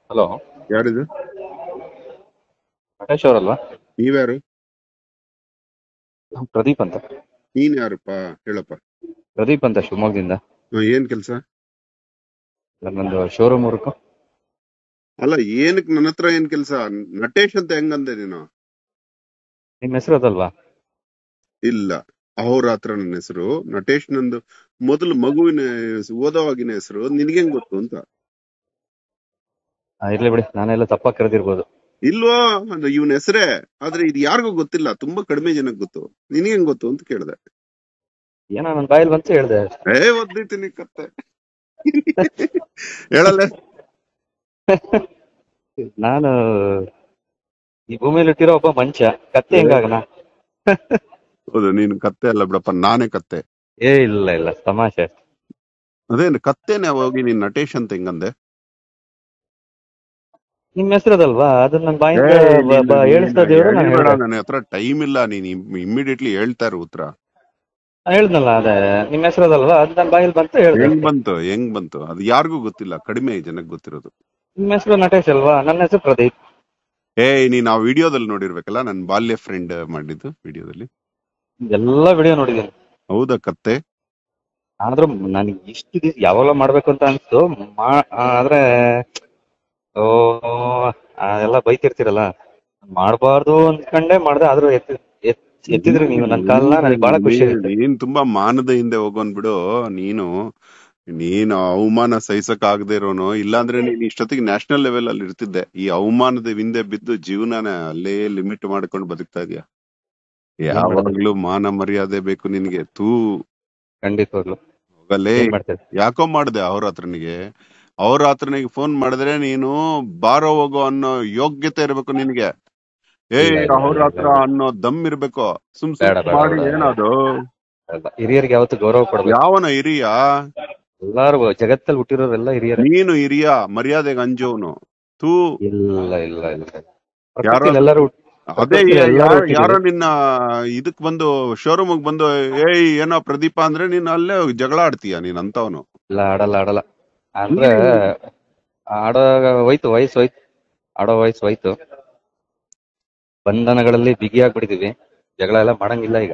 Hello, ಯಾರಿದು? ಮಹೇಶ್ ಅವರಲ್ವಾ? ನೀವ್ಯಾರು? ನಾನ್ ಪ್ರದೀಪ್ ಅಂತ. ನೀನ್ ಯಾರಪ್ಪ? ಹೇಳಪ್ಪ. ಪ್ರದೀಪ್ ಅಂತ, ಶಿವಮೊಗ್ಗದಿಂದ. ಏನ್ ಕೆಲ್ಸ? ನನ್ನೊಂದು ಶೋರೂಮ್ ವರ್ಕು. ಅಲ್ಲ, ಏನಕ್ ನನ್ನ ಹತ್ರ ಏನ್ ಕೆಲ್ಸ? ನಟೇಶ್ ಅಂತ ಹೆಂಗಂದೆ ನೀನು? ನಿಮ್ಮ ಹೆಸರು ಅದಲ್ವಾ? ಇಲ್ಲ, ಅಹೋರಾತ್ರ ನನ್ನ ಹೆಸರು. ನಟೇಶ್ ನಂದು ಮೊದಲು ಮಗುವಿನ ಓದೋವಾಗಿನ ಹೆಸರು. ನಿನ್ಗೆಂಗ್ ಗೊತ್ತು ಅಂತ? ಇರ್ಲಿ ಬಿಡಿ, ನಾನೆಲ್ಲ ತಪ್ಪಾಗಿ ಕರೆದಿರ್ಬೋದು. ಇಲ್ವೋ, ಅಂದ್ರೆ ಇವನ ಹೆಸರೇ. ಆದ್ರೆ ಇದು ಯಾರಿಗೂ ಗೊತ್ತಿಲ್ಲ, ತುಂಬಾ ಕಡಿಮೆ ಜನಕ್ಕೆ ಗೊತ್ತು. ನಿನ್ಗೆಂಗ್ ಗೊತ್ತು ಅಂತ ಕೇಳ್ದೆ. ಏನೋ ನನ್ನ ಬಾಯಲ್ಲಿ ಬಂತು ಹೇಳ್ದೆ. ಒದ್ದೈತೀನಿ ಕತ್ತೆ. ಹೇಳಲ್ಲ. ನಾನು ಈ ಭೂಮಿಯಲ್ಲಿ ಹುಟ್ಟಿರೋ ಒಬ್ಬ ಮನುಷ್ಯ, ಕತ್ತೆ ಹೆಂಗಾಗನ? ಹೌದು, ನೀನು ಕತ್ತೆ ಅಲ್ಲ ಬಿಡಪ್ಪ, ನಾನೇ ಕತ್ತೆ. ಇಲ್ಲ ಇಲ್ಲ, ತಮಾಷೆ. ಅದೇನು ಕತ್ತೆನೆ ಹೋಗಿ ನೀನ್ ನಟೇಶ್ ಅಂತ ಹೆಂಗಂದೆ? ನಿಮ್ಮ ಹೆಸರು ಅದಲ್ವಾ? ಅದನ್ನ ನನ್ನ ಬಾಯಿಂದ ಹೇಳಿಸ್ತಾ ದೇವ್ರು, ನಾನು ಹೇಳಿಬೇಡ, ಹೇಳ್ದೆ. ನನ್ನ ಹತ್ರ ಟೈಮ್ ಇಲ್ಲ. ನೀನ್ ಇಮ್ಮಿಡಿಯೇಟ್ಲಿ ಹೇಳ್ತಾ ಇರು ಉತ್ತರ. ಹೇಳ್ದಲ್ಲ, ಅದೇ ನಿಮ್ಮ ಹೆಸರು ಅದಲ್ವಾ? ಅದು ನನ್ನ ಬಾಯಲ್ಲಿ ಬಂತು ಹೇಳ್ದೆ ಹೆಂಗ್ ಅಷ್ಟೇ. ಬಂತು ಅದು ಯಾರಿಗೂ ಗೊತ್ತಿಲ್ಲ, ಕಡಿಮೆ ಜನಕ್ಕೆ ಗೊತ್ತಿರೋದು. ನಿಮ್ಮ ಹೆಸರು ನಟೇಶ್ ಅಲ್ವಾ? ನನ್ನ ಹೆಸರು ಪ್ರದೀಪ್. ನೀನ್ ಆ ವಿಡಿಯೋದಲ್ಲಿ ನೋಡಿರ್ಬೇಕಲ್ಲ, ನನ್ ಬಾಲ್ಯ ಫ್ರೆಂಡ್ ಮಾಡಿದ್ದು ವಿಡಿಯೋದಲ್ಲಿ. ಎಲ್ಲ ವಿಡಿಯೋ ನೋಡಿದ್ದೀನಿ. ಹೌದಾ ಕತ್ತೆ? ಆದ್ರೂ ನನಗೆ ಇಷ್ಟು ದಿವಸ ಯಾವಾಗಲೂ ಮಾಡ್ಬೇಕು ಅಂತ ಅನ್ಸ್ತು. ಆದ್ರೆ ಓ ಎಲ್ಲ ಬೈತಿರ್ತೀರಲ್ಲ, ಮಾಡಬಾರ್ದು ಅನ್ಕೊಂಡೆ ಮಾಡ್ದೆ. ಆದ್ರೂ ಎತ್ತಿದ್ರಿ ನೀವು ನನ್ನ ಕಾಲ್ನ, ನನಗೆ ಬಹಳ ಖುಷಿ ಆಗುತ್ತೆ. ನೀನ್ ತುಂಬಾ ಮಾನದ ಹಿಂದೆ ಹೋಗೋನ್ ಬಿಡು. ನೀನು ಅವಮಾನ ಸಹಿಸಕ್ ಆಗದೆ ಇರೋನು. ಇಲ್ಲಾಂದ್ರೆ ನೀನ್ ಇಷ್ಟೊತ್ತಿಗೆ ನ್ಯಾಷನಲ್ ಲೆವೆಲ್ ಅಲ್ಲಿ ಇರ್ತಿದ್ದೆ. ಈ ಅವಮಾನದ ಹಿಂದೆ ಬಿದ್ದು ಜೀವನನ ಅಲ್ಲೇ ಲಿಮಿಟ್ ಮಾಡ್ಕೊಂಡು ಬದುಕ್ತಾ ಇದೀಯ. ಏನ್ ಮಾಡೋದು, ಯಾವಾಗ್ಲೂ ಮಾನ ಮರ್ಯಾದೆ ಬೇಕು ನಿನ್ಗೆ. ಖಂಡಿತವಾಗ್ಲು. ಹೋಗಲ್ಲೇ. ಏನ್ ಮಾಡ್ತೇವೆ? ಯಾಕೋ ಮಾಡ್ದೆ ಅವ್ರ ಹತ್ರನಿಗೆ ಫೋನ್ ಮಾಡಿದ್ರೆ ನೀನು ಬಾರೋ ಹೋಗೋ ಅನ್ನೋ ಯೋಗ್ಯತೆ ಇರ್ಬೇಕು ನಿನ್ಗೆ. ಇಲ್ಲ ಇಲ್ಲ ಅವ್ರ ಇಲ್ಲ ಹತ್ರ ಇಲ್ಲ. ಅನ್ನೋ ದಮ್ ಇರ್ಬೇಕು. ಸುಮ್ ಬೇಡ ಬೇಡ ಮಾಡಿ ಬೇಡ. ಏನದು? ಹಿರಿಯರಿಗೆ ಯಾವತ್ತು ಗೌರವ ಕೊಡ್ಬೇಕು. ಯಾವನ ಹಿರಿಯ? ಎಲ್ಲಾರು ಜಗತ್ತಲ್ಲಿ ಹುಟ್ಟಿರೋರೆಲ್ಲ ಹಿರಿಯರೇ. ನೀನು ಹಿರಿಯ, ಮರ್ಯಾದೆಗೆ ಅಂಜೋನು. ತೂ. ಇಲ್ಲ ಇಲ್ಲ ಇಲ್ಲ, ಪ್ರಕೃತಿಯಲ್ಲಿ ಯಾರಾದ್ರೂ ಎಲ್ಲರೂ ಅದೇ ಪ್ರಕೃತಿಯಲ್ಲಿ ಎಲ್ಲರೂ ಯಾರೋ ಹುಟ್ಟಿದೀವಿ. ನಿನ್ನ ಇದಕ್ ಬಂದು ಶೋರೂಮ್ ಬಂದು ಏನೋ ಪ್ರದೀಪ ಅಂದ್ರೆ ನೀನ್ ಅಲ್ಲೇ ಜಗಳ ಆಡ್ತೀಯ ನೀನ್ ಅಂತವನು. ಇಲ್ಲ, ಆಡಲ್ಲ. ಅಂದ್ರೆ ಆಡೋ ಆಡೋ ವಯಸ್ಸು ಹೋಯ್ತು. ಬಂಧನಗಳಲ್ಲಿ ಬಿಗಿಯಾಗ್ಬಿಟ್ಟಿದೀವಿ. ಜಗಳ ಎಲ್ಲ ಮಾಡಂಗಿಲ್ಲ ಈಗ.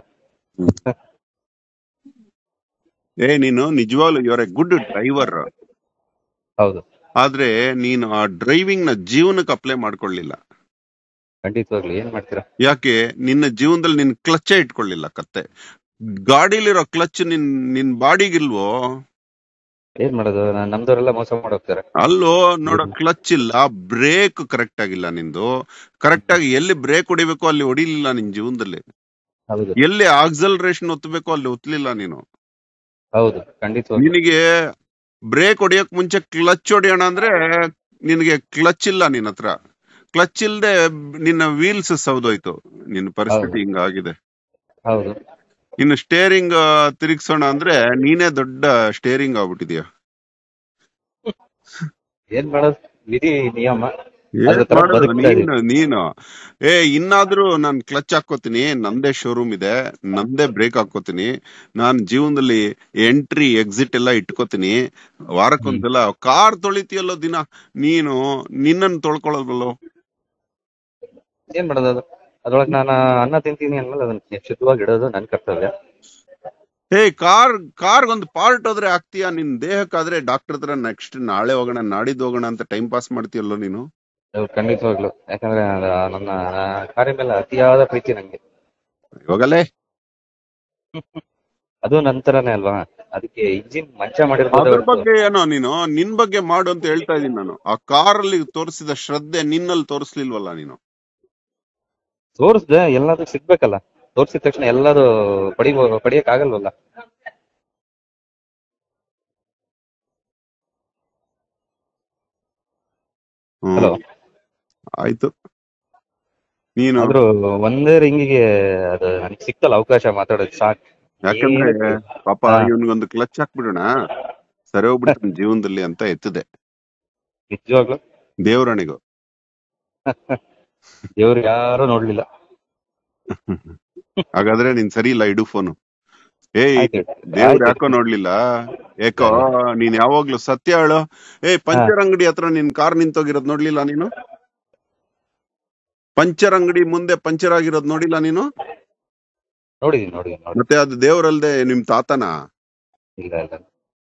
ನೀನು ನಿಜವಾಗ್ಲು ಯುವರ್ ಎ ಗುಡ್ ಡ್ರೈವರ್. ಹೌದು, ಆದ್ರೆ ನೀನು ಆ ಡ್ರೈವಿಂಗ್ ನ ಜೀವನಕ್ಕೆ ಅಪ್ಲೈ ಮಾಡ್ಕೊಳ್ಳಿಲ್ಲ. ಖಂಡಿತವಾಗ್ಲು. ಏನ್ ಮಾಡ್ತೀರಾ? ಯಾಕೆ? ನಿನ್ನ ಜೀವನದಲ್ಲಿ ನಿನ್ ಕ್ಲಚ್ಚೇ ಇಟ್ಕೊಳ್ಳಿಲ್ಲ ಕತ್ತೆ. ಗಾಡಿಲಿರೋ ಕ್ಲಚ್ ನಿನ್ ಬಾಡಿಗಿಲ್ವೋ? ಏನ್ ಮಾಡೋದು, ನಮ್ದವರೆಲ್ಲ ಮೋಸ ಮಾಡೋಗ್ತಾರೆ. ಅಲ್ಲೋ ನೋಡೋ, ಕ್ಲಚ್ ಇಲ್ಲ, ಬ್ರೇಕ್ ಕರೆಕ್ಟ್ ಆಗಿಲ್ಲ ನಿಂದು. ಕರೆಕ್ಟ್ ಆಗಿ ಎಲ್ಲಿ ಬ್ರೇಕ್ ಹೊಡಿಬೇಕು ಅಲ್ಲಿ ಹೊಡಿಲಿಲ್ಲ ನಿನ್ ಜೀವನದಲ್ಲಿ. ಹೌದು ಎಲ್ಲಿ ಆಕ್ಸಲರೇಷನ್ ಒತ್ತಬೇಕು ಅಲ್ಲಿ ಒತ್ತಲಿಲ್ಲ ನೀನು. ಹೌದು, ಖಂಡಿತವಾಗ್ಲು. ನಿನಗೆ ಬ್ರೇಕ್ ಹೊಡಿಯಕ್ ಮುಂಚೆ ಕ್ಲಚ್ ಹೊಡಿಯೋಣ ಅಂದ್ರೆ ನಿನಗೆ ಕ್ಲಚ್ ಇಲ್ಲ ನಿನ್ನ ಹತ್ರ. ಕ್ಲಚ್ ಇಲ್ದೆ ನಿನ್ನ ವೀಲ್ಸ್ ಸೌದೋಯ್ತು. ನಿನ್ನ ಪರಿಸ್ಥಿತಿ ಹಿಂಗಾಗಿದೆ. ಹೌದು, ಇನ್ನು ಸ್ಟೇರಿಂಗ್ ತಿರುಗಿಸೋಣ ಅಂದ್ರೆ ನೀನೇ ದೊಡ್ಡ ಸ್ಟೇರಿಂಗ್ ಆಗ್ಬಿಟ್ಟಿದ್ಯಾ. ಏನ್ ಮಾಡೋದು, ವಿಧಿ ನಿಯಮ. ಏನ್ ಅದ್ರ ತರ ಮಾಡೋದು ಬದುಕ್ತಾ ಇದೀವಿ. ನೀನು ಇನ್ನಾದ್ರೂ ನಾನ್ ಕ್ಲಚ್ ಹಾಕೋತೀನಿ, ನಂದೇ ಶೋರೂಮ್ ಇದೆ, ನಂದೇ ಬ್ರೇಕ್ ಹಾಕೋತೀನಿ. ನಾನ್ ಜೀವನದಲ್ಲಿ ಎಂಟ್ರಿ ಎಕ್ಸಿಟ್ ಎಲ್ಲ ಇಟ್ಕೋತೀನಿ. ವಾರಕ್ಕೊಂದ್ಸಲ ಕಾರ್ ತೊಳಿತೀಯಲ್ಲೋ ದಿನ. ನೀನು ನಿನ್ನನ್ನು ತೊಳ್ಕೊಳ್ಳೋದಲ್ಲೋ. ಏನ್ ಮಾಡೋದು, ಅದ್ರೊಳಗೆ ನಾನು ಅನ್ನ ತಿಂತೀನಿ ಅಂದ್ಮೇಲೆ ಅದನ್ನ ಶುದ್ಧವಾಗಿ ಇಡೋದು ನನ್ ಕರ್ತವ್ಯ. ಕಾರ್ಗೊಂದು ಪಾರ್ಟ್ ಹೋದ್ರೆ ಆಗ್ತೀಯಾ? ನಿನ್ ದೇಹಕ್ಕಾದ್ರೆ ಡಾಕ್ಟರ್ ಹತ್ರ ನೆಕ್ಸ್ಟ್ ನಾಳೆ ಹೋಗೋಣ, ನಾಡಿದ್ದು ಹೋಗೋಣ ಅಂತ ಟೈಮ್ ಪಾಸ್ ಮಾಡ್ತೀಯಲ್ಲೋ ನೀನು. ಖಂಡಿತವಾಗ್ಲು. ಯಾಕಂದ್ರೆ ನನ್ನ ಕಾರ್ಯ ಮೇಲೆ ಅತಿಯಾದ ಪ್ರೀತಿ ನಂಗೆ. ಹೋಗಲೇ. ಅದು ನಂತರನೇ ಅಲ್ವಾ, ಅದಕ್ಕೆ ಇಂಜಿನ್ ಮಂಚ ಮಾಡಿರ್ಬೋದು. ಅದ್ರ ಬಗ್ಗೆ ಏನೋ ನೀನು ನಿನ್ ಬಗ್ಗೆ ಮಾಡು ಅಂತ ಹೇಳ್ತಾ ಇದೀನಿ ನಾನು. ಆ ಕಾರಲ್ಲಿ ತೋರಿಸಿದ ಶ್ರದ್ಧೆ ನಿನ್ನಲ್ಲಿ ತೋರಿಸ್ಲಿಲ್ವಲ್ಲ ನೀನು. ತೋರಿಸ್ದೆ, ಎಲ್ಲದೂ ಸಿಗ್ಬೇಕಲ್ಲ. ತೋರ್ಸಿದ ತಕ್ಷಣ ಎಲ್ಲರೂ ಪಡಿಯಕ್ ಆಗಲ್ವಲ್ಲ. ಹಲೋ, ಆಯ್ತು. ನೀನು ಆದ್ರೂ ಒಂದೇ ರಿಂಗಿಗೆ ಅದು ನನಗೆ ಸಿಕ್ತಲ್ಲ ಅವಕಾಶ ಮಾತಾಡೋದು ಸಾಕು. ಯಾಕಂದ್ರೆ ಪಾಪ ಇವನ್ಗೊಂದು ಕ್ಲಚ್ ಹಾಕ್ಬಿಡೋಣ, ಸರಿ ಹೋಗ್ಬಿಡ್ತಾನೆ ಜೀವನದಲ್ಲಿ ಅಂತ ಎತ್ತಿದೆ. ನಿಜವಾಗ್ಲು ದೇವರಣಿಗೂ. ದೇವ್ರು ಯಾರು ನೋಡ್ಲಿಲ್ಲ. ಹಾಗಾದ್ರೆ ನೀನ್ ಸರಿ ಇಲ್ಲ, ಇಡು ಫೋನು. ಏಯ್ ಆಯ್ತು ದೇವ್ರ ಆಯ್ತು ಯಾಕೋ ನೋಡ್ಲಿಲ್ಲ? ಯಾಕೋ ಇಲ್ಲ ನೀನ್ ಯಾವಾಗ್ಲೂ ಸತ್ಯ ಹೇಳು. ಹಾ ಪಂಚರ್ ಅಂಗಡಿ ಹತ್ರ ನಿನ್ ಕಾರ್ ನಿಂತೋಗಿರೋದ್ ನೋಡ್ಲಿಲ್ಲ ನೀನು? ಪಂಚರ್ ಅಂಗಡಿ ಮುಂದೆ ಪಂಚರ್ ಆಗಿರೋದ್ ನೋಡಿಲ್ಲ ನೀನು? ನೋಡಿದೀನಿ. ಮತ್ತೆ ಅದು ದೇವ್ರಲ್ದೆ ನಿಮ್ ತಾತನ? ಇಲ್ಲ ಇಲ್ಲ,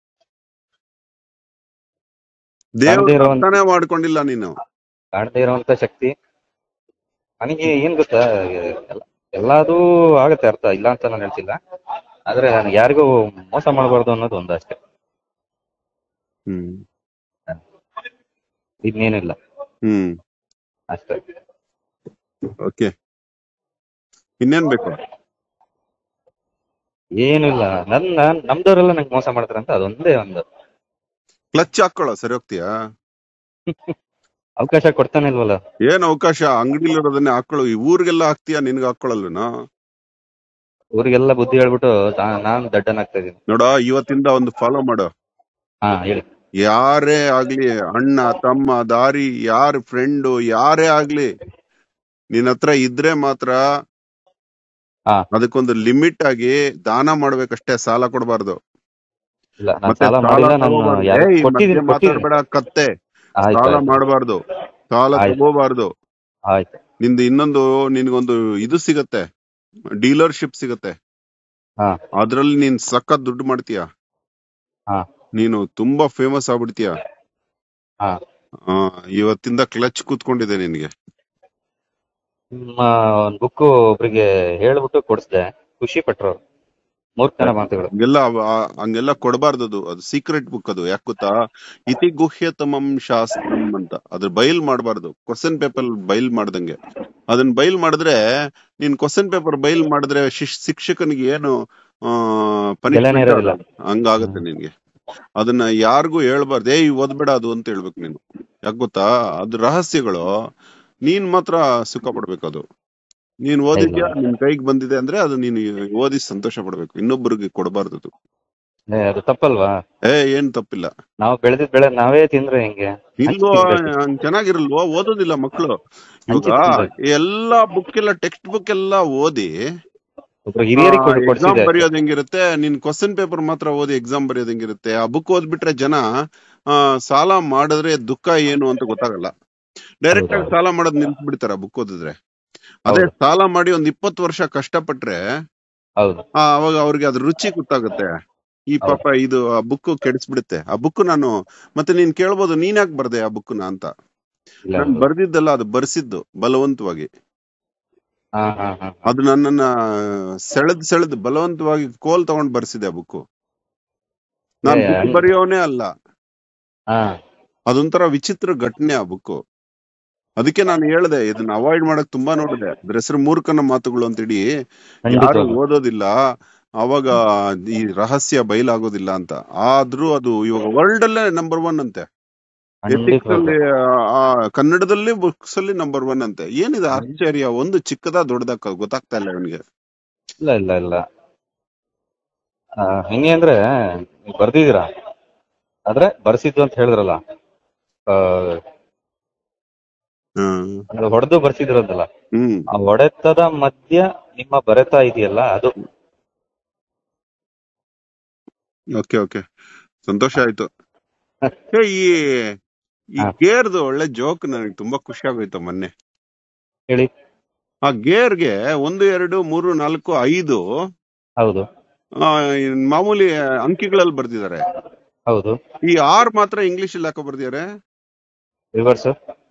ದೇವ್ರ ಕಾಣದೇ ಇರುವಂತ ಅರ್ಥನೇ ಮಾಡ್ಕೊಂಡಿಲ್ಲ ನೀನು. ಕಾಣದೇ ಇರುವಂತ ಶಕ್ತಿ ನನಗೆ ಏನ್ ಗೊತ್ತಾ, ಎಲ್ಲ ಎಲ್ಲದೂ ಆಗತ್ತೆ ಅರ್ಥ, ಇಲ್ಲ ಅಂತ ನಾನು ಹೇಳ್ತಿಲ್ಲ. ಆದ್ರೆ ನನಗೆ ಯಾರಿಗೂ ಮೋಸ ಮಾಡಬಾರ್ದು ಅನ್ನೋದು ಒಂದು ಅಷ್ಟೇ, ಹ್ಮ್ ಇನ್ನೇನಿಲ್ಲ ಹ್ಮ್ ಅಷ್ಟೇ. ಓಕೆ, ಇನ್ನೇನ್ ಬೇಕು? ಏನಿಲ್ಲ, ನಮ್ದವರೆಲ್ಲ ನಂಗೆ ಮೋಸ ಮಾಡ್ತಾರಂತ ಅದೊಂದೇ ಒಂದು ಕ್ಲಚ್ ಹಾಕೊಳ್ಳೋ, ಸರಿ ಹೋಗ್ತೀಯಾ? ಅವಕಾಶ ಕೊಡ್ತಾನೆ ಇಲ್ವಲ್ಲ. ಏನ್ ಅವಕಾಶ? ಅಂಗಡಿಲಿರೋದನ್ನೇ ಹಾಕೊಳ್ಳೋ. ಈ ಊರಿಗೆಲ್ಲ ಹಾಕ್ತೀಯಾ? ನಿನ್ಗೆ ಹಾಕೊಳ್ಳಲ್ವೇನೋ? ಊರಿಗೆಲ್ಲ ಬುದ್ಧಿ ಹೇಳ್ಬಿಟ್ಟು ನಾನ್ ದಡ್ಡನಾಗ್ತಾ ಇದೀನಿ. ನೋಡ, ಇವತ್ತಿಂದ ಒಂದು ಫಾಲೋ ಮಾಡು. ಹಾ ಹೇಳಿ. ಯಾರೇ ಆಗ್ಲಿ, ಅಣ್ಣ ತಮ್ಮ ದಾರಿ, ಯಾರ ಫ್ರೆಂಡು ಯಾರೇ ಆಗ್ಲಿ, ನಿನ್ ಹತ್ರ ಇದ್ರೆ ಮಾತ್ರ ಹಾ ಅದಕ್ಕೊಂದು ಲಿಮಿಟ್ ಆಗಿ ದಾನ ಮಾಡ್ಬೇಕಷ್ಟೇ, ಸಾಲ ಕೊಡಬಾರ್ದು. ಇಲ್ಲ, ನಾನು ಮತ್ತೆ ಸಾಲ ಸಾಲ ಮಾಡಿಲ್ಲ, ನಾನು ತಗೋಬಾರ್ದು. ಯಾರು ಈ ಮಧ್ಯೆ ಕೊಟ್ಟಿದ್ದೀನಿ. ಮಾತಾಡ್ಬೇಡ ಕತ್ತೆ. ಆಯ್ತು ಸಾಲ ಆಯ್ತು ಮಾಡಬಾರ್ದು, ಸಾಲ ಆಯ್ತು ತಗೋಬಾರ್ದು. ಆಯ್ತು. ನಿಂದು ಇನ್ನೊಂದು, ನಿನ್ಗೊಂದು ಇದು ಸಿಗತ್ತೆ, ಡೀಲರ್ಶಿಪ್ ಸಿಗತ್ತೆ. ಹಾ ಅದ್ರಲ್ಲಿ ನೀನ್ ಸಖತ್ ದುಡ್ಡು ಮಾಡ್ತೀಯ, ಹಾ ನೀನು ತುಂಬಾ ಫೇಮಸ್ ಆಗ್ಬಿಡ್ತೀಯ. ಹಾ. ಇವತ್ತಿಂದ ಕ್ಲಚ್ ಕೂತ್ಕೊಂಡಿದೆ ನಿನ್ಗೆ. ನಿಮ್ಮ ಒಂದು ಬುಕ್ ಒಬ್ರಿಗೆ ಹೇಳ್ಬಿಟ್ಟು ಕೊಡಿಸ್ದೆ, ಖುಷಿ ಪಟ್ರು. ಮೂರ್ಖನ ಮಾತುಗಳು. ಹಂಗೆಲ್ಲ ಕೊಡಬಾರ್ದು. ಅದು ಸೀಕ್ರೆಟ್ ಬುಕ್. ಅದು ಯಾಕೆ ಗೊತ್ತಾ? ಇತಿ ಗುಹ್ಯತಮಂ ಶಾಸ್ತ್ರಂ ಅಂತ. ಅದ್ರ ಬಯಲ್ ಮಾಡಬಾರ್ದು. ಕ್ವಶನ್ ಪೇಪರ್ ಬಯಲ್ ಮಾಡ್ದಂಗೆ. ಅದನ್ನ ಬಯಲ್ ಮಾಡಿದ್ರೆ, ನೀನ್ ಕ್ವಶನ್ ಪೇಪರ್ ಬಯಲ್ ಮಾಡಿದ್ರೆ ಶಿಕ್ಷಕನಿಗೆ ಏನು ಬೆಲೆನೇ ಪನಿಷ್ಮೆಂಟ್ ಇರೋದಿಲ್ಲ. ಆಗಲ್ಲ, ಹಂಗಾಗತ್ತೆ ನಿನ್ಗೆ. ಅದನ್ನ ಯಾರಿಗೂ ಹೇಳ್ಬಾರ್ದು. ಓದ್ಬೇಡ ಅದು ಅಂತ ಹೇಳ್ಬೇಕು ನೀನು. ಯಾಕೆ ಗೊತ್ತಾ? ಅದು ರಹಸ್ಯಗಳು. ನೀನ್ ಮಾತ್ರ ಸುಖ ಪಡ್ಬೇಕು. ಅದು ನೀನ್ ಓದಿದ್ಯಾ, ನಿನ್ ಕೈಗೆ ಬಂದಿದೆ ಅಂದ್ರೆ ಅದು ನೀನು ಓದಿ ಸಂತೋಷ ಪಡ್ಬೇಕು, ಇನ್ನೊಬ್ಬರಿಗೆ ಕೊಡಬಾರ್ದು ಅದು. ಅದು ತಪ್ಪಲ್ವಾ? ಏನ್ ತಪ್ಪಿಲ್ಲ. ನಾವು ಬೆಳೆದಿದ್ ಬೆಳೆ ನಾವೇ ತಿಂದ್ರೆ ಹೆಂಗೆ? ಇಲ್ವೋ, ಹಂಗ್ ಚೆನ್ನಾಗಿರಲ್ವೋ? ಓದೋದಿಲ್ಲ ಮಕ್ಕಳು. ಇವಾಗ ಎಲ್ಲಾ ಬುಕ್ ಎಲ್ಲ, ಟೆಕ್ಸ್ಟ್ ಬುಕ್ ಎಲ್ಲ ಓದಿ ಹಿರಿಯರಿಗೆ ಎಕ್ಸಾಮ್ ಕೊಡ್ಸಿದೆ. ಬರೆಯೋದ್ ಹೆಂಗಿರುತ್ತೆ? ನೀನ್ ಕ್ವಶನ್ ಪೇಪರ್ ಮಾತ್ರ ಓದಿ ಎಕ್ಸಾಮ್ ಬರೆಯೋದ್ ಹೆಂಗಿರುತ್ತೆ? ಆ ಬುಕ್ ಓದ್ಬಿಟ್ರೆ ಜನ ಸಾಲ ಮಾಡಿದ್ರೆ ದುಃಖ ಏನು ಅಂತ ಗೊತ್ತಾಗಲ್ಲ. ಡೈರೆಕ್ಟ್ ಆಗಿ ಸಾಲ ಮಾಡೋದ್ ನಿಲ್ಸ್ಬಿಡ್ತಾರ ಬುಕ್ ಓದಿದ್ರೆ. ಅದೇ ಸಾಲ ಮಾಡಿ ಒಂದ್ 20 ವರ್ಷ ಕಷ್ಟಪಟ್ರೆ ಅವಾಗ ಅವ್ರಿಗೆ ಅದ್ರ ರುಚಿ ಗೊತ್ತಾಗುತ್ತೆ. ಈ ಪಾಪ ಇದು ಆ ಬುಕ್ ಕೆಡಿಸ್ಬಿಡುತ್ತೆ. ಆ ಬುಕ್ ನಾನು ಮತ್ತೆ ನೀನ್ ಕೇಳ್ಬೋದು, ನೀನ್ ಯಾಕೆ ಬರ್ದೆ ಆ ಬುಕ್ನ ಅಂತ. ನಾನು ಬರ್ದಿದ್ದಲ್ಲ, ಅದು ಬರ್ಸಿದ್ದು ಬಲವಂತವಾಗಿ. ಅದು ನನ್ನನ್ನ ಸೆಳೆದ್ ಬಲವಂತವಾಗಿ ಕೋಲ್ ತಗೊಂಡ್ ಬರ್ಸಿದೆ ಆ ಬುಕ್. ನಾನ್ ಬುಕ್ ಬರೆಯೋನೇ ಅಲ್ಲ. ಅದೊಂಥರ ವಿಚಿತ್ರ ಘಟನೆ ಆ ಬುಕ್. ಅದಕ್ಕೆ ನಾನು ಹೇಳ್ದೆ, ಇದನ್ನ ಅವಾಯ್ಡ್ ಮಾಡಕ್ ತುಂಬಾ ನೋಡಿದೆ. ಅದ್ರ ಹೆಸರು ಮೂರ್ಖನ ಮಾತುಗಳು ಅಂತೇಳಿ. ಯಾರು ಓದೋದಿಲ್ಲ, ಅವಾಗ ಈ ರಹಸ್ಯ ಬಯಲಾಗೋದಿಲ್ಲ ಅಂತ. ಆದ್ರೂ ಅದು ಇವಾಗ ವರ್ಲ್ಡ್ ಅಲ್ಲೇ ನಂಬರ್ 1 ಅಂತೆ. ಎಥಿಕ್ಸ್ ಅಲ್ಲಿ, ಕನ್ನಡದಲ್ಲಿ ಬುಕ್ಸ್ ಅಲ್ಲಿ ನಂಬರ್ 1 ಅಂತೆ. ಏನಿದೆ ಆಶ್ಚರ್ಯ? ಒಂದು ಚಿಕ್ಕದ ದೊಡ್ಡದ ಗೊತ್ತಾಗ್ತಾ ಇಲ್ಲ ಅವನಿಗೆ. ಇಲ್ಲ ಹೆಂಗೆ ಅಂದ್ರೆ, ಬರ್ದಿದ್ದೀರಾ ಆದ್ರೆ ಬರ್ಸಿದ್ದು ಅಂತ ಹೇಳಿದ್ರಲ್ಲ, ಹೊಡೆದು ಬರ್ಸಿದ್ರಂತಲ್ಲ, ಆ ಹೊಡೆತದ ಮಧ್ಯ ನಿಮ್ಮ ಬರೆತ ಇದೆಯಲ್ಲ ಅದು. ಓಕೆ, ಸಂತೋಷ ಆಯ್ತು. ಈ ಗೇರ್ದು ಒಳ್ಳೆ ಜೋಕ್ ನನಗೆ ತುಂಬಾ ಖುಷಿ ಆಗೋಯ್ತು ಮೊನ್ನೆ. ಹೇಳಿ. ಆ ಗೇರ್ಗೆ 1, 2, 3, 4, 5 ಹೌದು ಮಾಮೂಲಿ ಅಂಕಿಗಳಲ್ಲಿ ಬರ್ದಿದ್ದಾರೆ. ಹೌದು. ಈ 6 ಮಾತ್ರ ಇಂಗ್ಲಿಷ್ ಅಲ್ಲಿ ಹಾಕೋ ಬರ್ದಿದ್ದಾರೆ. ರಿವರ್ಸ್.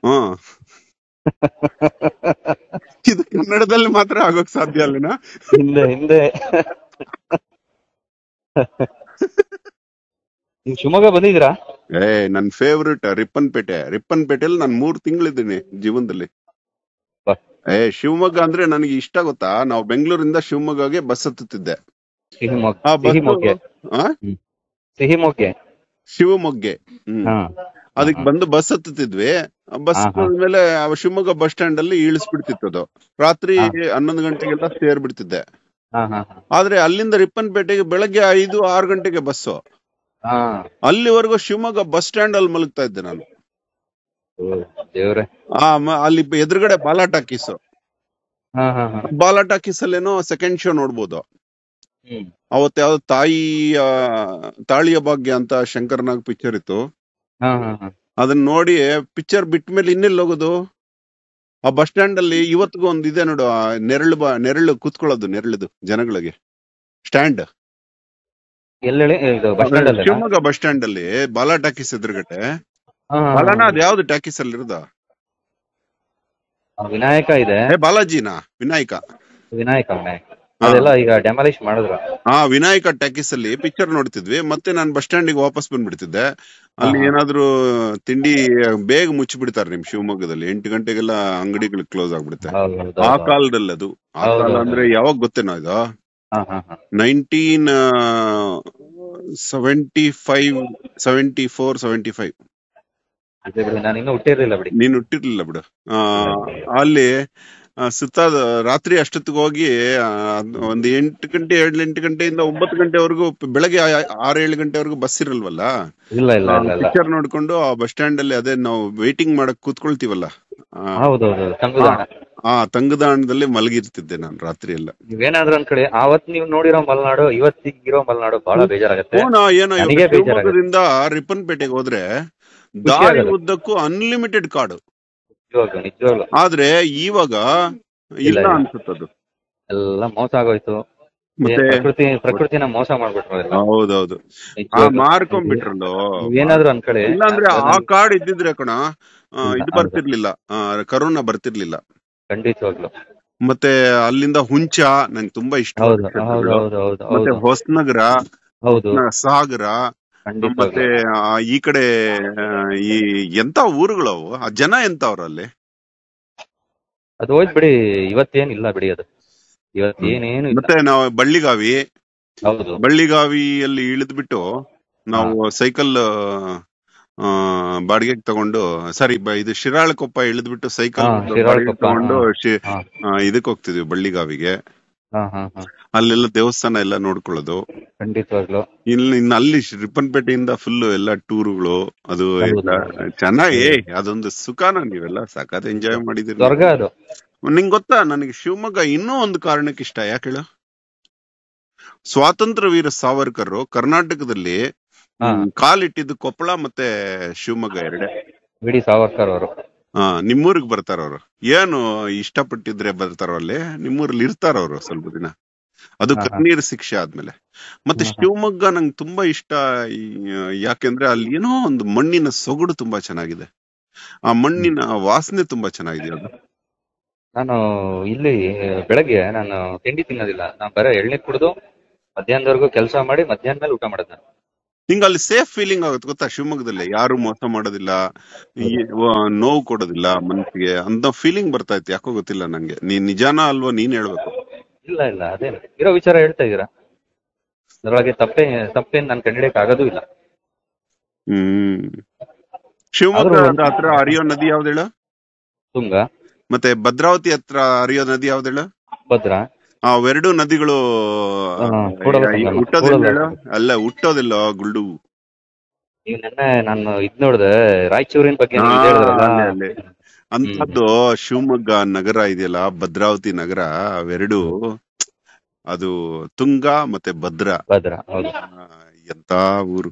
ಇದು ಕನ್ನಡದಲ್ಲಿ ಮಾತ್ರ ಆಗೋಕ್ ಸಾಧ್ಯ ಅಲ್ಲನಾ? ಹಿಂದೆ ನೀವು ಶಿವಮೊಗ್ಗ ಬಂದಿದ್ದೀರಾ? ನನ್ ಫೇವ್ರೆಟ್ ರಿಪ್ಪನ್ಪೇಟೆಯಲ್ಲಿ ನಾನು 3 ತಿಂಗಳಿದ್ದೀನಿ ಜೀವನದಲ್ಲಿ. ಶಿವಮೊಗ್ಗ ಅಂದ್ರೆ ನನಗೆ ಇಷ್ಟ ಗೊತ್ತಾ? ನಾವು ಬೆಂಗಳೂರಿಂದ ಶಿವಮೊಗ್ಗಗೆ ಬಸ್ ಹತ್ತುತ್ತಿದ್ದೆ. ಶಿವಮೊಗ್ಗೆ ಅದಕ್ಕೆ ಬಂದು ಬಸ್ ಹತ್ತುತ್ತಿದ್ವಿ. ಬಸ್ ಮೇಲೆ ಶಿವಮೊಗ್ಗ ಬಸ್ ಸ್ಟ್ಯಾಂಡ್ ಅಲ್ಲಿ ಇಳಿಸ್ಬಿಡ್ತಿತ್ತು. ರಾತ್ರಿ 11 ಗಂಟೆಗೆಲ್ಲ ಸೇರ್ಬಿಡ್ತಿದ್ದೆ. ಆದ್ರೆ ಅಲ್ಲಿಂದ ರಿಪ್ಪನ್ಪೇಟೆಗೆ ಬೆಳಗ್ಗೆ 5, 6 ಗಂಟೆಗೆ ಬಸ್ಸು. ಅಲ್ಲಿವರೆಗೂ ಶಿವಮೊಗ್ಗ ಬಸ್ ಸ್ಟ್ಯಾಂಡ್ ಅಲ್ಲಿ ಮಲಗ್ತಾ ಇದ್ದೆ ನಾನು. ಅಲ್ಲಿ ಎದುರುಗಡೆ ಬಾಲಾ ಟಾಕೀಸ್ ಅಲ್ಲೇನೋ ಸೆಕೆಂಡ್ ಶೋ ನೋಡ್ಬೋದು. ಹ್ಮ್ ಅವತ್ ಯಾವ್ದು ತಾಳಿಯ ಭಾಗ್ಯ ಅಂತ ಶಂಕರ್ನಾಗ್ ಪಿಕ್ಚರ್ ಇತ್ತು. ಹಾ ಹಾ ಹಾ ಅದನ್ನ ನೋಡಿ ಪಿಕ್ಚರ್ ಬಿಟ್ಟ ಮೇಲೆ ಇನ್ನೆಲ್ಲಿ ಹೋಗೋದು? ಆ ಬಸ್ ಸ್ಟ್ಯಾಂಡ್ ಅಲ್ಲಿ ಇವತ್ತಿಗೂ ಒಂದ್ ಇದೆ ನೋಡು, ಆ ನೆರಳು ಕೂತ್ಕೊಳ್ಳೋದು, ನೆರಳದು ಜನಗಳಿಗೆ ಸ್ಟ್ಯಾಂಡ್. ಎಲ್ಲೇಳಿ ಇದು ಬಸ್ ಸ್ಟ್ಯಾಂಡ್ ಅಲ್ಲೇನಾ? ಶಿವಮೊಗ್ಗ ಬಸ್ ಸ್ಟ್ಯಾಂಡ್ ಅಲ್ಲಿ ಬಾಲಾ ಟಾಕೀಸ್ ಎದುರುಗಡೆ. ಹಾ ಬಾಲಾನ ಅದ್ ಯಾವ್ದು ಟಾಕೀಸ್ ಅಲ್ಲಿ ಇರೋದ? ವಿನಾಯಕ ಇದೆ. ಬಾಲಾಜಿನಾ? ವಿನಾಯಕ ವಿನಾಯಕ ಹಾ ಅದೆಲ್ಲ ಈಗ ಡೆಮಾಲಿಷ್ ಮಾಡಿದ್ರು. ವಿನಾಯಕ ಟಾಕೀಸ್ ಅಲ್ಲಿ ಪಿಕ್ಚರ್ ನೋಡ್ತಿದ್ವಿ. ಮತ್ತೆ ನಾನು ಬಸ್ ಸ್ಟ್ಯಾಂಡಿಗೆ ವಾಪಸ್ ಬಂದ್ಬಿಡ್ತಿದ್ದೆ. ಹಾ ಅಲ್ಲಿ ಹಾ ಏನಾದ್ರು ತಿಂಡಿ ಬೇಗ ಮುಚ್ಚಿಬಿಡ್ತಾರೆ ನಿಮ್ ಶಿವಮೊಗ್ಗದಲ್ಲಿ. 8 ಗಂಟೆಗೆಲ್ಲ ಅಂಗಡಿಗಳು ಕ್ಲೋಸ್ ಆಗ್ಬಿಡುತ್ತೆ. ಆ ಹೌದೌದೌದು. ಕಾಲದಲ್ಲಿ ಅದು. ಆ ಕಾಲ ಅಂದ್ರೆ ಯಾವಾಗ ಗೊತ್ತೇನೋ ಇದು? ಹಾ ಹಾ ಹಾ 1975, 74, 75. ಅದೇ ಬಿಡಿ, ನಾನು ಇನ್ನೂ ಹುಟ್ಟಿರ್ಲಿಲ್ಲ ಬಿಡಿ. ನೀನ್ ಹುಟ್ಟಿರ್ಲಿಲ್ಲ ಬಿಡು. ಇಲ್ಲ, ಇಲ್ಲ. ಅಲ್ಲಿ ಸುತ್ತ ರಾತ್ರಿ ಅಷ್ಟೊತ್ತಿಗೆ ಹೋಗಿ ಒಂದ್ 8 ಗಂಟೆ 8 ಗಂಟೆಯಿಂದ 9 ಗಂಟೆವರೆಗೂ, ಬೆಳಗ್ಗೆ 6-7 ಗಂಟೆವರೆಗೂ ಬಸ್ ಇರಲ್ವಲ್ಲ. ಇಲ್ಲ ಇಲ್ಲ ಇಲ್ಲ ಇಲ್ಲ. ಪಿಕ್ಚರ್ ನೋಡ್ಕೊಂಡು ಆ ಬಸ್ ಸ್ಟ್ಯಾಂಡ್ ಅಲ್ಲಿ ಅದೇ ನಾವು ವೇಟಿಂಗ್ ಮಾಡಕ್ ಕೂತ್ಕೊಳ್ತೀವಲ್ಲ, ಹೌದೌದು, ತಂಗುದಾಣ. ತಂಗುದಾಣದಲ್ಲಿ ಮಲಗಿರ್ತಿದ್ದೆ ನಾನು ರಾತ್ರಿ ಎಲ್ಲ. ನೀವೇನಾದ್ರೂ ಅನ್ಕಡೆ, ಆವತ್ ನೀವು ನೋಡಿರೋ ಮಲೆನಾಡು ಇವತ್ತಿಗಿರೋ ಮಲೆನಾಡು ಬಹಳ ಬೇಜಾರಾಗತ್ತೆ. ಏನೋ ನನಗೆ ಬೇಜಾರಾಗತ್ತೆ. ಶಿವಮೊಗ್ಗದಿಂದ ರಿಪ್ಪನ್ಪೇಟೆಗೆ ಹೋದ್ರೆ ಖುಷಿ ದಾರಿ ಆಗಲ್ಲ. ಉದ್ದಕ್ಕೂ ಅನ್ಲಿಮಿಟೆಡ್ ಕಾಡು. ನಿಜವಾಗ್ಲು. ಆದ್ರೆ ಇವಾಗ ಇಲ್ಲ ಅನ್ಸುತ್ತದು. ಎಲ್ಲ ಮೋಸ ಆಗೋಯ್ತು. ಮತ್ತೆ ಪ್ರಕೃತಿನ ಮೋಸ ಮಾಡ್ಬಿಟ್ರು ಎಲ್ಲ. ಹೌದೌದು, ಮಾರ್ಕೊಂಡ್ಬಿಟ್ರಲ್ಲೋ. ಏನಾದ್ರು ಅನ್ಕಡೆ. ಇಲ್ಲಾಂದ್ರೆ ಆ ಕಾಡ್ ಇದ್ದಿದ್ರೆ ಕಣ ಇದು ಬರ್ತಿರ್ಲಿಲ್ಲ, ಕರೋನಾ ಬರ್ತಿರ್ಲಿಲ್ಲ. ಖಂಡಿತವಾಗ್ಲು. ಮತ್ತೆ ಅಲ್ಲಿಂದ ಹುಂಚ ನಂಗೆ ತುಂಬಾ ಇಷ್ಟ. ಮತ್ತೆ ಹೌದು. ಹೊಸನಗರ, ಸಾಗರ, ಮತ್ತೆ ಈ ಕಡೆ ಈ ಎಂತ ಊರುಗಳವು, ಆ ಜನ ಎಂತವ್ರಲ್ಲಿ. ಅದು ಹೋಯ್ತು ಬಿಡಿ, ಇವತ್ತೇನಿಲ್ಲ ಬಿಡಿ, ಅದು ಇವತ್ತೇನೇನು. ಮತ್ತೆ ನಾವು ಬಳ್ಳಿಗಾವಿಯಲ್ಲಿ ಇಳಿದ್ಬಿಟ್ಟು ನಾವು ಸೈಕಲ್ ಬಾಡಿಗೆಗೆ ತಗೊಂಡು, ಇದು ಶಿರಾಳಕೊಪ್ಪ ಇಳಿದ್ಬಿಟ್ಟು ಸೈಕಲ್ ತಗೊಂಡು ಇದಕ್ ಹೋಗ್ತಿದ್ವಿ ಬಳ್ಳಿಗಾವಿಗೆ. ಅಲ್ಲೆಲ್ಲ ದೇವಸ್ಥಾನ ಎಲ್ಲ ನೋಡ್ಕೊಳ್ಳೋದು. ಖಂಡಿತವಾಗ್ಲು. ಇನ್ನು ಅಲ್ಲಿ ರಿಪ್ಪನ್ಪೇಟೆಯಿಂದ ಫುಲ್ ಎಲ್ಲ ಟೂರುಗಳು, ಅದು ಚೆನ್ನಾಗಿ. ಅದೊಂದು ಸುಖಾನ. ನೀವೆಲ್ಲ ಸಖತ್ ಎಂಜಾಯ್ ಮಾಡಿದಿರಿ. ನಿಂಗ್ ಗೊತ್ತಾ, ನನಗೆ ಶಿವಮೊಗ್ಗ ಇನ್ನೂ ಒಂದು ಕಾರಣಕ್ಕೆ ಇಷ್ಟ. ಯಾಕೆ ಹೇಳು? ಸ್ವಾತಂತ್ರ್ಯ ವೀರ ಸಾವರ್ಕರ್ ಕರ್ನಾಟಕದಲ್ಲಿ ಕಾಲಿಟ್ಟಿದ್ದು ಕೊಪ್ಪಳ ಮತ್ತೆ ಶಿವಮೊಗ್ಗ ಎರಡೇ. ಬಿಡಿ ಸಾವರ್ಕರ್ ಅವರು ನಿಮ್ಮೂರಿಗೆ ಬರ್ತಾರ ಅವ್ರು. ಏನು ಇಷ್ಟಪಟ್ಟಿದ್ರೆ ಬರ್ತಾರ ಅಲ್ಲಿ, ನಿಮ್ಮೂರಲ್ಲಿ ಇರ್ತಾರ ಅವ್ರು ಸ್ವಲ್ಪ ದಿನ. ಅದು ಕಣ್ಣೀರ್ ಶಿಕ್ಷೆ ಆದ್ಮೇಲೆ. ಮತ್ತೆ ಶಿವಮೊಗ್ಗ ನಂಗೆ ತುಂಬಾ ಇಷ್ಟ. ಯಾಕೆಂದ್ರೆ ಅಲ್ಲಿ ಏನೋ ಒಂದು ಮಣ್ಣಿನ ಸೊಗಡು ತುಂಬಾ ಚೆನ್ನಾಗಿದೆ. ಆ ಮಣ್ಣಿನ ವಾಸನೆ ತುಂಬಾ ಚೆನ್ನಾಗಿದೆ. ಅದು ನಾನು ಇಲ್ಲಿ ಬೆಳಗ್ಗೆ ನಾನು ತಿಂಡಿ ತಿನ್ನೋದಿಲ್ಲ. ನಾನು ಬರೀ ಎಳ್ನೀರ್ ಕುಡಿದು ಮಧ್ಯಾಹ್ನದವರೆಗೂ ಕೆಲಸ ಮಾಡಿ ಮಧ್ಯಾಹ್ನ ಮೇಲೆ ಊಟ ಮಾಡೋದು ನಾನು. ನಿಂಗೆ ಅಲ್ಲಿ ಸೇಫ್ ಫೀಲಿಂಗ್ ಆಗುತ್ತೆ ಗೊತ್ತಾ? ಶಿವಮೊಗ್ಗದಲ್ಲಿ ಯಾರು ಮೋಸ ಮಾಡೋದಿಲ್ಲ, ನೋವು ಕೊಡೋದಿಲ್ಲ ಮನಸ್ಸಿಗೆ, ಅಂತ ಫೀಲಿಂಗ್ ಬರ್ತಾ ಇತ್ತು. ಯಾಕೋ ಗೊತ್ತಿಲ್ಲ ನಂಗೆ. ನೀನ್ ನಿಜಾನ ಅಲ್ವಾ ನೀನ್ ಹೇಳ್ಬೇಕು. ಇಲ್ಲ ಅದೇನು ಇರೋ ವಿಚಾರ ಹೇಳ್ತಾ ಇದೀರಾ. ಅದರೊಳಗೆ ತಪ್ಪೇನ್ ನಾನು ಕಂಡಿಡಿಯಕ್ ಆಗೋದು ಇಲ್ಲ. ಶಿವಮೊಗ್ಗ ಹತ್ರ ಹರಿಯೋ ನದಿ ಯಾವ್ದು ಹೇಳು? ತುಂಗ. ಮತ್ತೆ ಭದ್ರಾವತಿ ಹತ್ರ ಹರಿಯೋ ನದಿ ಯಾವ್ದು ಹೇಳು? ಭದ್ರಾ. ಅವೆರಡು ನದಿಗಳು ಹುಟ್ಟೋದಿಲ್ಲ ಹೇಳು? ಅಲ್ಲ, ಹುಟ್ಟೋದಿಲ್ಲ ಗುಲ್ಡು. ನೀವು ನೆನ್ನೆ ನಾನು ಇದ್ ನೋಡ್ದೆ, ರಾಯಚೂರಿನ ಬಗ್ಗೆ ಅಲ್ಲಿ ಅಂತದ್ದು. ಶಿವಮೊಗ್ಗ ನಗರ ಇದೆಯಲ್ಲ, ಭದ್ರಾವತಿ ನಗರ, ಅವೆರಡು, ಅದು ತುಂಗ ಮತ್ತೆ ಭದ್ರಾ. ಎಂತ ಊರು.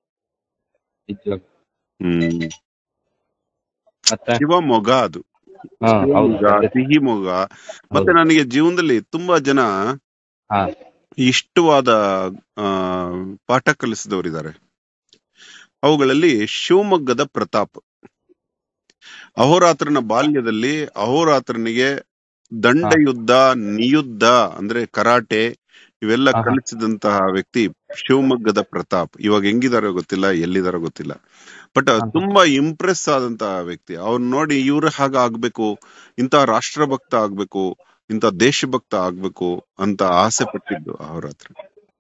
ಶಿವಮೊಗ್ಗ ಅದು ಸಿಹಿ ಮೊಗ. ಮತ್ತೆ ನನಗೆ ಜೀವನದಲ್ಲಿ ತುಂಬಾ ಜನ ಇಷ್ಟವಾದ ಪಾಠ ಕಲಿಸಿದವರಿದ್ದಾರೆ. ಅವುಗಳಲ್ಲಿ ಶಿವಮೊಗ್ಗದ ಪ್ರತಾಪ್. ಅಹೋರಾತ್ರನ ಬಾಲ್ಯದಲ್ಲಿ ಅಹೋರಾತ್ರನಿಗೆ ದಂಡಯುದ್ಧ, ನಿಯುದ್ಧ ಅಂದ್ರೆ ಕರಾಟೆ ಇವೆಲ್ಲ ಕಲಿಸಿದಂತಹ ವ್ಯಕ್ತಿ ಶಿವಮೊಗ್ಗದ ಪ್ರತಾಪ್. ಇವಾಗ ಹೆಂಗಿದಾರೋ ಗೊತ್ತಿಲ್ಲ, ಎಲ್ಲಿದಾರೋ ಗೊತ್ತಿಲ್ಲ. ಬಟ್ ತುಂಬಾ ಇಂಪ್ರೆಸ್ ಆದಂತಹ ವ್ಯಕ್ತಿ. ಅವ್ರು ನೋಡಿ ಇವ್ರ ಹಾಗ ಆಗ್ಬೇಕು, ಇಂತ ರಾಷ್ಟ್ರಭಕ್ತ ಆಗ್ಬೇಕು, ಇಂತ ದೇಶಭಕ್ತ ಆಗ್ಬೇಕು ಅಂತ ಆಸೆ ಪಟ್ಟಿದ್ದು ಅಹೋರಾತ್ರ.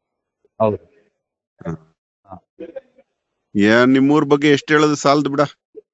ನಿಮ್ಮೂರ್ ಬಗ್ಗೆ ಎಷ್ಟು ಹೇಳೋದು ಸಾಲದು ಬಿಡ.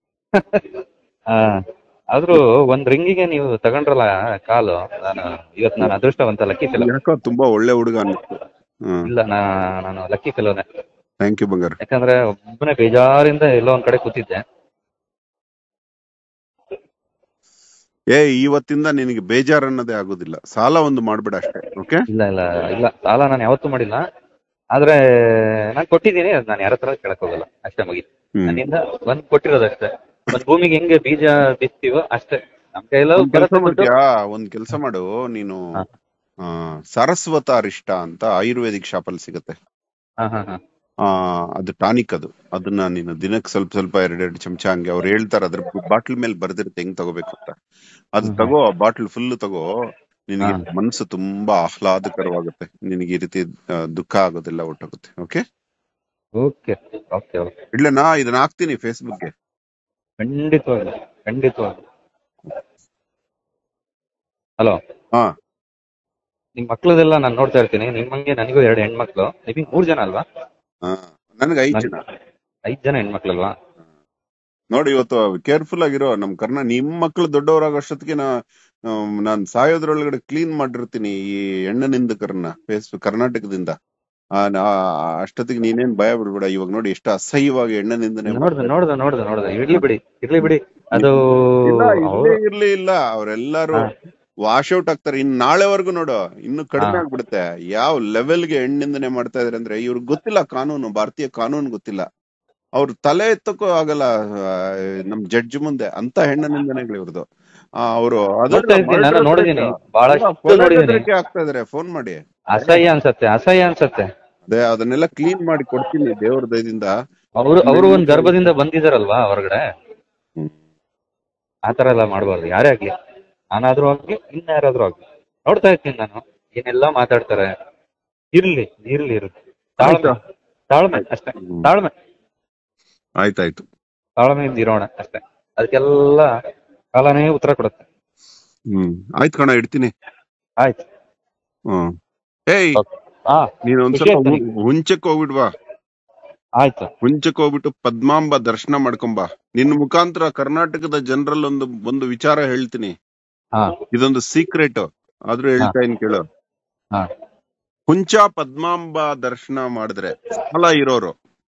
ಆದ್ರೂ ಒಂದ್ ರಿಂಗಿಗೆ ನೀವು ತಗೊಂಡ್ರಲ್ಲ ಕಾಲು, ಇವತ್ತು ನಾನು ಅದೃಷ್ಟವಂತ, ಲಕ್ಕಿ ಫೆಲೋ. ಯಾಕೋ ತುಂಬಾ ಒಳ್ಳೆ ಹುಡುಗ ಅನ್ನಿಸ್ತು. ಇಲ್ಲ, ನಾನು ಲಕ್ಕಿ ಫೆಲೋನೆ. ಥ್ಯಾಂಕ್ ಯು ಬಂಗಾರ. ಯಾಕಂದ್ರೆ ಒಬ್ಬನೇ ಬೇಜಾರಿಂದ ಎಲ್ಲೋ ಒಂದ್ ಕಡೆ ಕೂತಿದ್ದೆ. ಇವತ್ತಿಂದ ನಿನಗೆ ಬೇಜಾರ್ ಅನ್ನೋದೇ ಆಗೋದಿಲ್ಲ. ಸಾಲ ಒಂದು ಮಾಡ್ಬೇಡ ಅಷ್ಟೇ. ಓಕೆ, ಇಲ್ಲ ಇಲ್ಲ ಇಲ್ಲ, ಸಾಲ ನಾನು ಯಾವತ್ತೂ ಮಾಡಿಲ್ಲ. ಆದ್ರೆ ನಾನು ಕೊಟ್ಟಿದ್ದೀನಿ, ಅದು ನಾನು ಯಾರ ಹತ್ರ ಕೇಳಕ್ ಹೋಗಲ್ಲ, ಅಷ್ಟೇ ಮುಗೀತು. ನನ್ನಿಂದ ಬಂದ್ ಕೊಟ್ಟಿರೋದಷ್ಟೇ. ಒಂದ್ ಭೂಮಿಗೆ ಹೆಂಗೆ ಬೀಜ ಬಿತ್ತೀವೋ ಅಷ್ಟೇ. ನಮ್ ಕೈಲೂ ಒಂದ್ ಕೆಲಸ ಬರುತ್ತೆ ದುಡ್ಡು. ಮಾಡ್ತೀಯಾ? ಒಂದ್ ಕೆಲಸ ಮಾಡು ನೀನು. ಹಾ ಸರಸ್ವತ ಅರಿಷ್ಟ ಅಂತ ಆಯುರ್ವೇದಿಕ್ ಶಾಪ್ ಅಲ್ಲಿ ಸಿಗುತ್ತೆ. ಹಾ ಹಾ ಹಾ ಅದು ಟಾನಿಕ್. ಅದನ್ನ ನೀನು ದಿನಕ್ಕೆ ಸ್ವಲ್ಪ ಸ್ವಲ್ಪ 2 ಚಮಚ ಹಂಗೆ ಅವ್ರು ಹೇಳ್ತಾರೆ, ಅದ್ರ ಬಾಟ್ಲ್ ಮೇಲೆ ಬರ್ದಿರುತ್ತೆ ಹೆಂಗ್ ತಗೋಬೇಕು ಅಂತ. ಅದು ಹ್ಮ್ ತಗೋ, ಬಾಟ್ಲ್ ಫುಲ್ ತಗೋ. ಹಾ ನಿನಗೆ ಮನಸ್ಸು ತುಂಬಾ ಆಹ್ಲಾದಕರವಾಗುತ್ತೆ. ನಿನಗೆ ಈ ರೀತಿ ದುಃಖ ಆಗೋದೆಲ್ಲ ಒಟ್ಟಾಗುತ್ತೆ. Okay, okay okay okay. ಇಡ್ಲೇನಾ? ಇದನ್ನ ಹಾಕ್ತೀನಿ ಫೇಸ್ಬುಕ್ಗೆ. ಖಂಡಿತವಾಗ್ಲು ಖಂಡಿತವಾಗ್ಲು. ಹಲೋ, ಹಾ, ನಿಮ್ ಮಕ್ಳದೆಲ್ಲ ನಾನು ನೋಡ್ತಾ ಇರ್ತೀನಿ. ನಿಮ್ಮಂಗೆ ನನಗೂ 2 ಹೆಣ್ಮಕ್ಳು. ನಿಮಗೆ 3 ಜನ ಅಲ್ವಾ? ನನ್ಗೆ 5 ಜನ. 5 ಜನ ಹೆಣ್ಮಕ್ಳಲ್ವಾ? ನೋಡಿ, ಇವತ್ತು ಕೇರ್ಫುಲ್ ಆಗಿರೋ. ನಿಮ್ ಮಕ್ಳು ದೊಡ್ಡವರಾಗೋಷ್ಟೊತ್ತಿಗೆ ನಾನ್ ಸಾಯೋದ್ರೊಳಗಡೆ ಕ್ಲೀನ್ ಮಾಡಿರ್ತೀನಿ ಈ ಹೆಣ್ಣನಿಂದಕರನ್ನ ಕರ್ನಾಟಕದಿಂದ. ಅಷ್ಟೊತ್ತಿಗೆ ನೀನೇನ್ ಭಯ ಬಿಡ್ಬೇಡ. ಇವಾಗ ನೋಡಿ ಎಷ್ಟು ಅಸಹ್ಯವಾಗಿ ಹೆಣ್ಣನಿಂದನೆ ನೋಡ್ದೆ. ಇರ್ಲಿ ಬಿಡಿ ಅದು. ಇಲ್ಲ ಅವರೆಲ್ಲರೂ ವಾಶ್ ಔಟ್ ಆಗ್ತಾರೆ. ಇನ್ ನಾಳೆವರೆಗೂ ನೋಡು, ಇನ್ನು ಕಡಿಮೆ ಆಗ್ಬಿಡುತ್ತೆ. ಯಾವ ಲೆವೆಲ್ಗೆ ಹೆಣ್ಣಿಂದನೆ ಮಾಡ್ತಾ ಇದಾರೆ ಅಂದ್ರೆ, ಇವ್ರಿಗೆ ಗೊತ್ತಿಲ್ಲ ಕಾನೂನು, ಭಾರತೀಯ ಕಾನೂನು ಗೊತ್ತಿಲ್ಲ. ಅವ್ರ ತಲೆ ಎತ್ತಕ್ಕೂ ಆಗಲ್ಲ ನಮ್ ಜಡ್ಜ್ ಮುಂದೆ. ಅಂತ ಹೆಣ್ಣನಿಂದನೆಗಳು ಇವ್ರದ್ದು. ಅವರು ನಾನು ನೋಡಿದೀನಿ, ಬಹಳಷ್ಟು ನೋಡಿದೀನಿ. ಆಗ್ತಾ ಇದಾರೆ ಫೋನ್ ಮಾಡಿ. ಅಸಹ್ಯ ಅನ್ಸತ್ತೆ. ಅದೇ, ಅದನ್ನೆಲ್ಲ ಕ್ಲೀನ್ ಮಾಡಿ ಕೊಡ್ತೀನಿ ದೇವ್ರ ದಯದಿಂದ. ಅವರು ಒಂದ್ ಗರ್ಭದಿಂದ ಬಂದಿದಾರಲ್ವಾ ಹೊರಗಡೆ. ಆತರ ಎಲ್ಲ ಮಾಡ್ಬಾರ್ದು, ಯಾರೇ ಆಗ್ಲಿ. ನಾನಾದ್ರೂ ಆಗ್ಲಿ, ಇನ್ಯಾರಾದ್ರೂ ಆಗ್ಲಿ. ನೋಡ್ತಾ ಇರ್ತೀನಿ ನಾನು, ಏನೆಲ್ಲಾ ಮಾತಾಡ್ತಾರೆ. ಇರ್ಲಿ. ತಾಳ್ಮೆ ಅಷ್ಟೇ. ಆಯ್ತಾಯ್ತು, ತಾಳ್ಮೆಯಿಂದ ಇರೋಣ ಅಷ್ಟೇ. ಅದಕ್ಕೆಲ್ಲ ಕಾಲನೇ ಉತ್ತರ ಕೊಡುತ್ತೆ. ಆಯ್ತು ಕಣ, ಇಡ್ತೀನಿ. ಆಯ್ತು. ನೀನ್ ಒಂದ್ ಸ್ವಲ್ಪ ಹುಂಚಕ್ ಹೋಗ್ಬಿಡ್ವಾ. ಆಯ್ತು, ಹುಂಚಕ್ ಹೋಗ್ಬಿಟ್ಟು ಪದ್ಮಾಂಬ ದರ್ಶನ ಮಾಡ್ಕೊಂಬಾ. ನಿನ್ ಮುಖಾಂತರ ಕರ್ನಾಟಕದ ಜನರಲ್ ಒಂದು ವಿಚಾರ ಹೇಳ್ತೀನಿ. ಇದೊಂದು ಸೀಕ್ರೆಟ್ ಆದ್ರೂ ಹೇಳ್ತಾ ಇನ್ ಕೇಳು. ಹುಂಚ ಪದ್ಮಾಂಬ ದರ್ಶನ ಮಾಡಿದ್ರೆ ಸಾಲ ಇರೋರು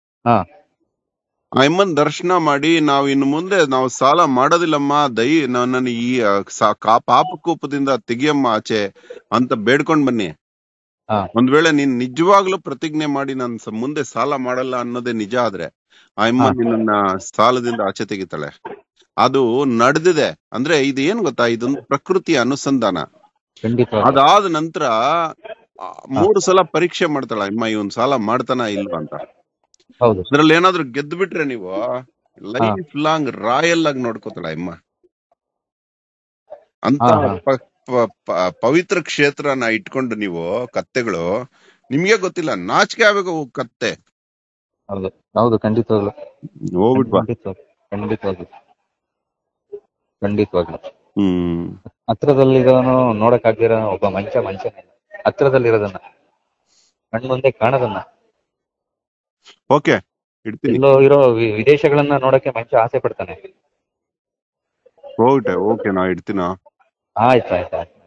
ಅಮ್ಮನ್ ದರ್ಶನ ಮಾಡಿ, ಇನ್ನು ಮುಂದೆ ನಾವು ಸಾಲ ಮಾಡೋದಿಲ್ಲಮ್ಮ, ನನ್ನ ಈ ಪಾಪಕೂಪದಿಂದ ತೆಗಿಯಮ್ಮ ಆಚೆ ಅಂತ ಬೇಡ್ಕೊಂಡ್ ಬನ್ನಿ. ಒಂದ್ ವೇಳೆ ನೀನ್ ನಿಜವಾಗ್ಲೂ ಪ್ರತಿಜ್ಞೆ ಮಾಡಿ ನಾನ್ ಮುಂದೆ ಸಾಲ ಮಾಡಲ್ಲ ಅನ್ನೋದೇ ನಿಜ ಆದ್ರೆ, ಅಮ್ಮ ನಿನ್ನ ಸಾಲದಿಂದ ಆಚೆ ತೆಗಿತಾಳೆ. ಅದು ನಡೆದಿದೆ ಅಂದ್ರೆ ಇದು ಏನ್ ಗೊತ್ತಾ, ಇದೊಂದು ಪ್ರಕೃತಿಯ ಅನುಸಂಧಾನ. ಅದಾದ ನಂತರ 3 ಸಲ ಪರೀಕ್ಷೆ ಮಾಡ್ತಾಳ ಅಮ್ಮ, ಇವನ್ ಸಾಲ ಮಾಡ್ತಾನ ಇಲ್ವಾ ಅಂತ. ಅದ್ರಲ್ಲಿ ಏನಾದ್ರು ಗೆದ್ದು ಬಿಟ್ರೆ ನೀವು ಲೈಫ್ ಲಾಂಗ್ ರಾಯಲ್ ಆಗಿ ನೋಡ್ಕೋತಾಳ ಅಮ್ಮ. ಅಂತ ಪವಿತ್ರ ಕ್ಷೇತ್ರನ ಇಟ್ಕೊಂಡು ನೀವು ಕತ್ತೆಗಳು, ನಿಮ್ಗೆ ಗೊತ್ತಿಲ್ಲ, ನಾಚಿಕೆ ಆಗ್ಬೇಕು ಕತ್ತೆ. ಹೌದು, ಖಂಡಿತವಾಗ್ಲು ಹೋಗ್ಬಿಟ್ವಾ. ಖಂಡಿತವಾಗ್ಲು ಹತ್ರದಲ್ಲಿರೋನು ನೋಡಕ್ ಆಗ್ದಿರೋ ಒಬ್ಬ ಮನುಷ್ಯ ಹತ್ರದಲ್ಲಿರೋದನ್ನ, ಕಣ್ಮುಂದೆ ಕಾಣೋದನ್ನ. ಓಕೆ, ಇಡ್ತೀನಿ. ಎಲ್ಲೋ ಇರೋ ವಿದೇಶಗಳನ್ನ ನೋಡಕ್ಕೆ ಮನುಷ್ಯ ಆಸೆ ಪಡ್ತಾನೆ. ಓಕೆ, ನಾ ಇಡ್ತೀನ. ಆಯ್ತು.